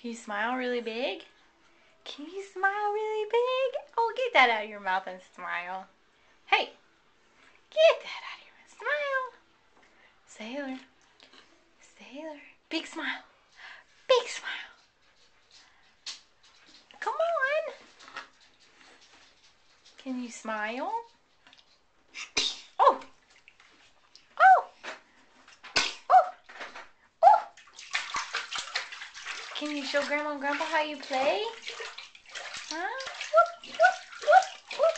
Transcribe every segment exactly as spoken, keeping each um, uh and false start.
Can you smile really big? Can you smile really big? Oh, get that out of your mouth and smile. Hey, get that out of your mouth. Smile. Sailor. Sailor. Big smile. Big smile. Come on. Can you smile? Oh. Oh. Oh. Oh. Can you show Grandma and Grandpa how you play? Huh? Whoop, whoop, whoop, whoop.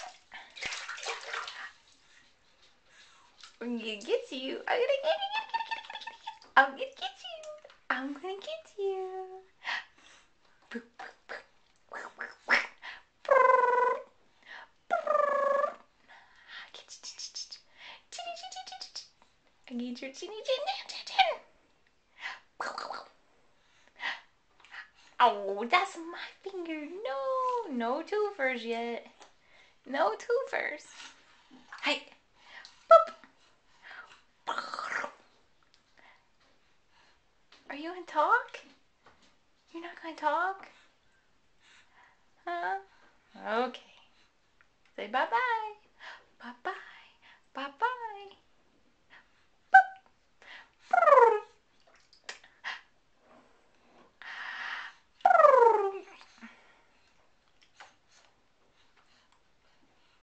I'm gonna get you. I'm gonna get you. I'm gonna get you. I'm gonna get you. I get your chinny chin chin chin. Oh, that's my finger. No, no twofers yet. No twofers. Hey. Boop. Are you gonna talk? You're not gonna talk? Huh? Okay. Say bye-bye.